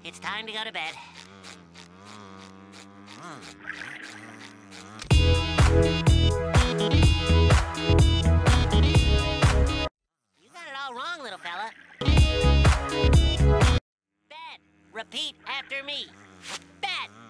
It's time to go to bed. You got it all wrong, little fella. Bed. Repeat after me. Bed.